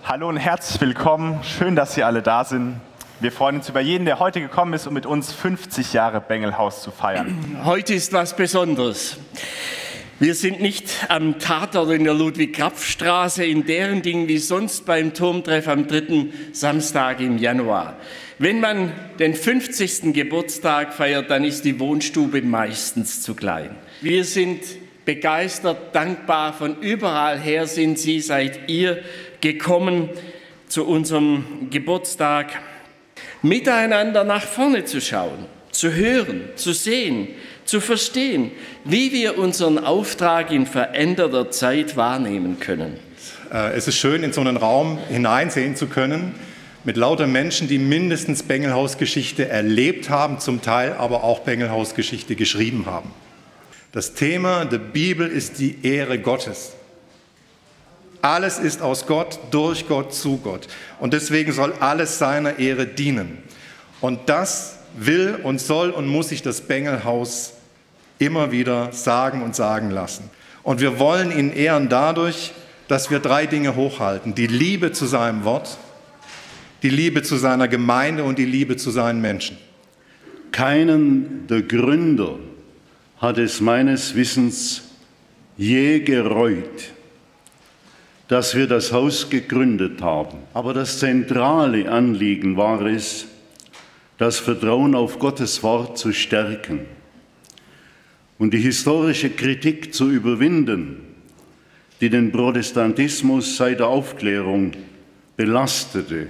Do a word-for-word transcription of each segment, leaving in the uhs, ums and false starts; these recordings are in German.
Hallo und herzlich willkommen. Schön, dass Sie alle da sind. Wir freuen uns über jeden, der heute gekommen ist, um mit uns fünfzig Jahre Bengelhaus zu feiern. Heute ist was Besonderes. Wir sind nicht am Tatort in der Ludwig-Krapf-Straße in Derendingen wie sonst beim Turmtreff am dritten Samstag im Januar. Wenn man den fünfzigsten Geburtstag feiert, dann ist die Wohnstube meistens zu klein. Wir sind begeistert, dankbar, von überall her sind Sie, seid ihr gekommen zu unserem Geburtstag, miteinander nach vorne zu schauen, zu hören, zu sehen, zu verstehen, wie wir unseren Auftrag in veränderter Zeit wahrnehmen können. Es ist schön, in so einen Raum hineinsehen zu können, mit lauter Menschen, die mindestens Bengelhaus-Geschichte erlebt haben, zum Teil aber auch Bengelhaus-Geschichte geschrieben haben. Das Thema der Bibel ist die Ehre Gottes. Alles ist aus Gott, durch Gott, zu Gott. Und deswegen soll alles seiner Ehre dienen. Und das will und soll und muss sich das Bengelhaus immer wieder sagen und sagen lassen. Und wir wollen ihn ehren dadurch, dass wir drei Dinge hochhalten. Die Liebe zu seinem Wort, die Liebe zu seiner Gemeinde und die Liebe zu seinen Menschen. Keinen der Gründer hat es meines Wissens je gereut, dass wir das Haus gegründet haben. Aber das zentrale Anliegen war es, das Vertrauen auf Gottes Wort zu stärken und die historische Kritik zu überwinden, die den Protestantismus seit der Aufklärung belastete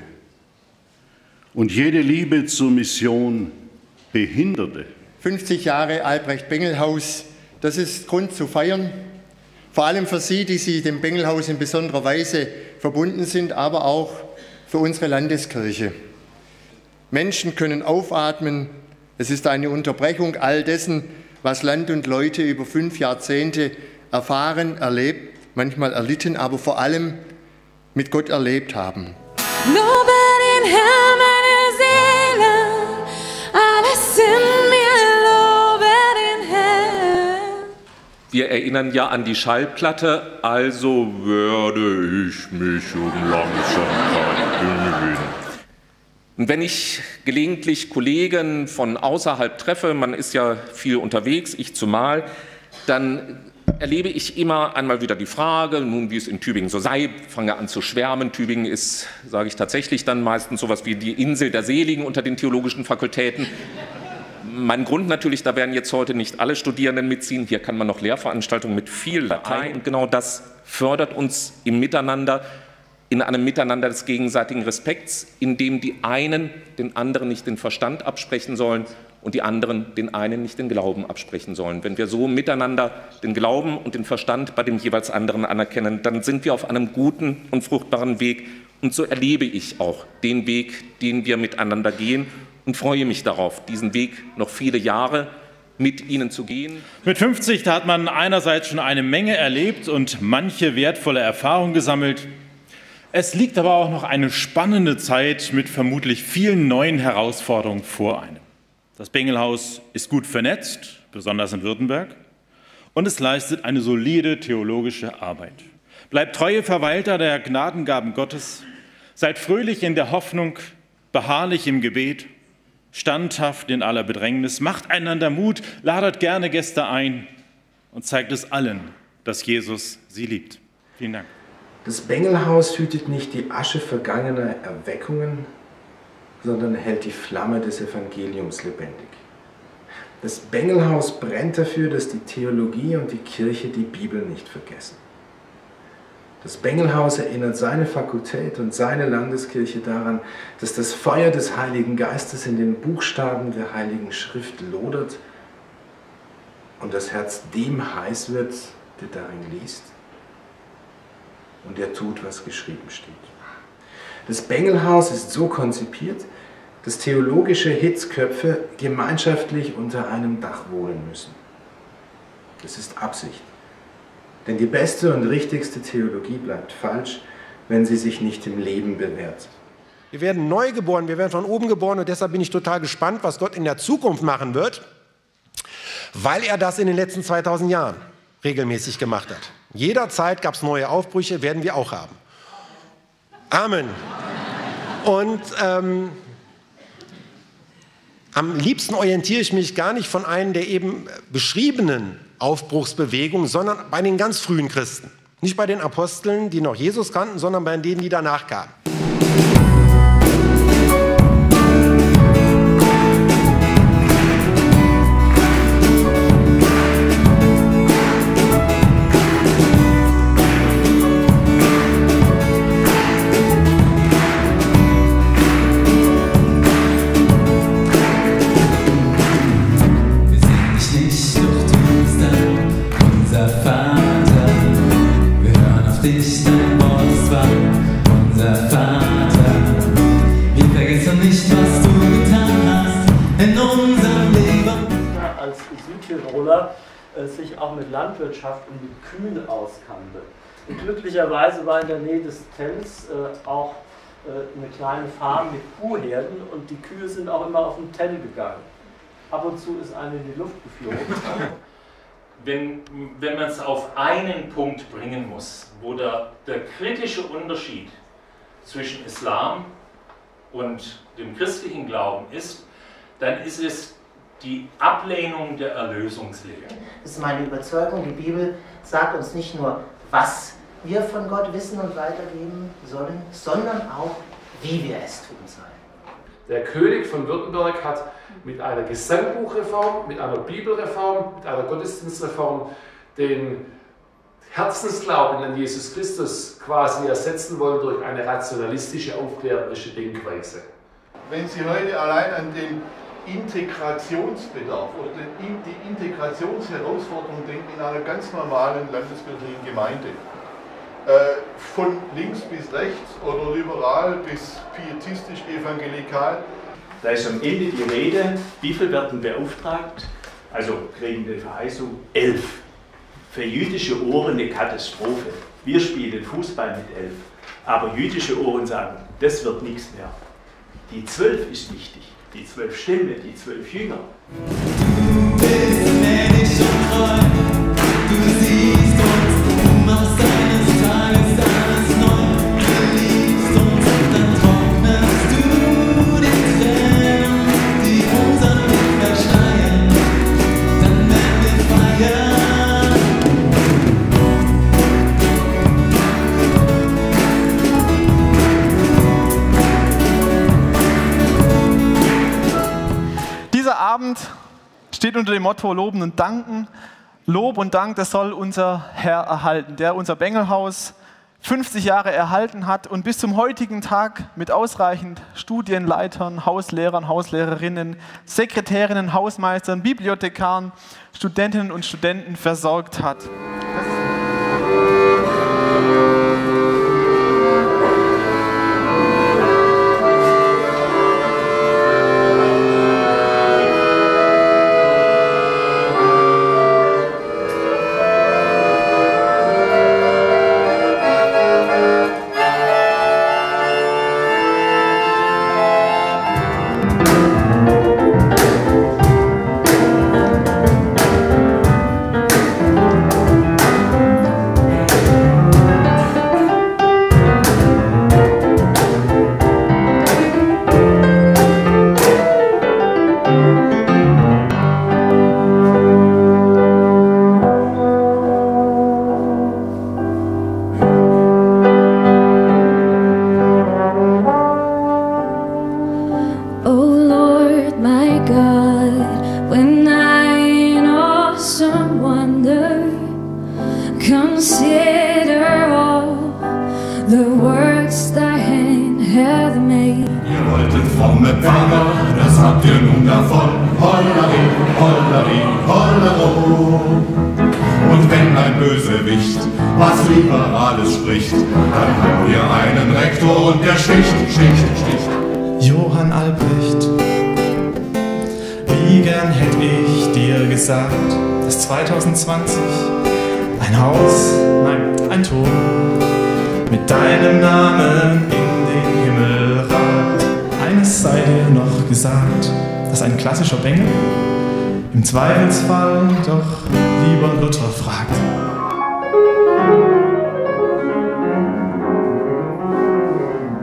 und jede Liebe zur Mission behinderte. fünfzig Jahre Albrecht-Bengel-Haus, das ist Grund zu feiern. Vor allem für Sie, die Sie dem Bengelhaus in besonderer Weise verbunden sind, aber auch für unsere Landeskirche. Menschen können aufatmen. Es ist eine Unterbrechung all dessen, was Land und Leute über fünf Jahrzehnte erfahren, erlebt, manchmal erlitten, aber vor allem mit Gott erlebt haben. Lobe den Herrn, meine Seele, alles in mir, lobe den Herrn. Wir erinnern ja an die Schallplatte, also werde ich mich um Langsamkeit bemühen. Und wenn ich gelegentlich Kollegen von außerhalb treffe, man ist ja viel unterwegs, ich zumal, dann erlebe ich immer einmal wieder die Frage, nun wie es in Tübingen so sei, fange an zu schwärmen. Tübingen ist, sage ich tatsächlich, dann meistens sowas wie die Insel der Seligen unter den theologischen Fakultäten. Mein Grund natürlich, da werden jetzt heute nicht alle Studierenden mitziehen, hier kann man noch Lehrveranstaltungen mit viel Latein. Und genau das fördert uns im Miteinander, in einem Miteinander des gegenseitigen Respekts, in dem die einen den anderen nicht den Verstand absprechen sollen und die anderen den einen nicht den Glauben absprechen sollen. Wenn wir so miteinander den Glauben und den Verstand bei dem jeweils anderen anerkennen, dann sind wir auf einem guten und fruchtbaren Weg. Und so erlebe ich auch den Weg, den wir miteinander gehen und freue mich darauf, diesen Weg noch viele Jahre mit Ihnen zu gehen. Mit fünfzig, da hat man einerseits schon eine Menge erlebt und manche wertvolle Erfahrung gesammelt. Es liegt aber auch noch eine spannende Zeit mit vermutlich vielen neuen Herausforderungen vor einem. Das Bengelhaus ist gut vernetzt, besonders in Württemberg, und es leistet eine solide theologische Arbeit. Bleibt treue Verwalter der Gnadengaben Gottes, seid fröhlich in der Hoffnung, beharrlich im Gebet, standhaft in aller Bedrängnis, macht einander Mut, ladet gerne Gäste ein und zeigt es allen, dass Jesus sie liebt. Vielen Dank. Das Bengelhaus hütet nicht die Asche vergangener Erweckungen, sondern hält die Flamme des Evangeliums lebendig. Das Bengelhaus brennt dafür, dass die Theologie und die Kirche die Bibel nicht vergessen. Das Bengelhaus erinnert seine Fakultät und seine Landeskirche daran, dass das Feuer des Heiligen Geistes in den Buchstaben der Heiligen Schrift lodert und das Herz dem heiß wird, der darin liest. Und der tut, was geschrieben steht. Das Bengelhaus ist so konzipiert, dass theologische Hitzköpfe gemeinschaftlich unter einem Dach wohnen müssen. Das ist Absicht. Denn die beste und richtigste Theologie bleibt falsch, wenn sie sich nicht im Leben bewährt. Wir werden neu geboren, wir werden von oben geboren und deshalb bin ich total gespannt, was Gott in der Zukunft machen wird, weil er das in den letzten zweitausend Jahren regelmäßig gemacht hat. Jederzeit gab es neue Aufbrüche, werden wir auch haben. Amen. Und ähm, am liebsten orientiere ich mich gar nicht von einer der eben beschriebenen Aufbruchsbewegungen, sondern bei den ganz frühen Christen. Nicht bei den Aposteln, die noch Jesus kannten, sondern bei denen, die danach kamen. Sich auch mit Landwirtschaft und mit Kühen auskannte. Und glücklicherweise war in der Nähe des Tells äh, auch äh, eine kleine Farm mit Kuhherden und die Kühe sind auch immer auf den Tell gegangen. Ab und zu ist eine in die Luft geflogen. Wenn, wenn man es auf einen Punkt bringen muss, wo der, der kritische Unterschied zwischen Islam und dem christlichen Glauben ist, dann ist es die Ablehnung der Erlösungslehre. Das ist meine Überzeugung. Die Bibel sagt uns nicht nur, was wir von Gott wissen und weitergeben sollen, sondern auch, wie wir es tun sollen. Der König von Württemberg hat mit einer Gesangbuchreform, mit einer Bibelreform, mit einer Gottesdienstreform den Herzensglauben an Jesus Christus quasi ersetzen wollen durch eine rationalistische, aufklärerische Denkweise. Wenn Sie heute allein an den Integrationsbedarf oder die Integrationsherausforderung denken in einer ganz normalen landeskirchlichen Gemeinde, äh, von links bis rechts oder liberal bis pietistisch evangelikal. Da ist am Ende die Rede, wie viel werden beauftragt? Also kriegen die Verheißung elf. Für jüdische Ohren eine Katastrophe. Wir spielen Fußball mit elf. Aber jüdische Ohren sagen, das wird nichts mehr. Die zwölf ist wichtig. Die zwölf Stämme, die zwölf Jünger. Du bist gnädig und treu, du siehst uns, du machst eines Tages alles neu. Du liebst uns und dann trocknest du die Tränen, die unseren Weg verschreien. Dann werden wir feiern. Dieser Abend steht unter dem Motto Loben und Danken. Lob und Dank, das soll unser Herr erhalten, der unser Bengelhaus fünfzig Jahre erhalten hat und bis zum heutigen Tag mit ausreichend Studienleitern, Hauslehrern, Hauslehrerinnen, Sekretärinnen, Hausmeistern, Bibliothekaren, Studentinnen und Studenten versorgt hat. Johann Albrecht, wie gern hätte ich dir gesagt, dass zwanzig zwanzig ein Haus, nein, ein Turm mit deinem Namen in den Himmel ragt. Eines sei dir noch gesagt, dass ein klassischer Bengel im Zweifelsfall doch lieber Luther fragt.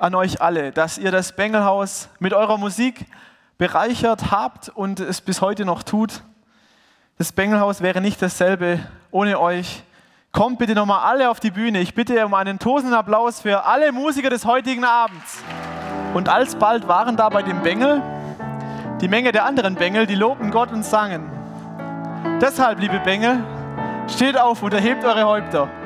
an euch alle, dass ihr das Bengelhaus mit eurer Musik bereichert habt und es bis heute noch tut. Das Bengelhaus wäre nicht dasselbe ohne euch. Kommt bitte nochmal alle auf die Bühne. Ich bitte um einen tosenden Applaus für alle Musiker des heutigen Abends. Und alsbald waren da bei dem Bengel die Menge der anderen Bengel, die lobten Gott und sangen. Deshalb, liebe Bengel, steht auf und erhebt eure Häupter.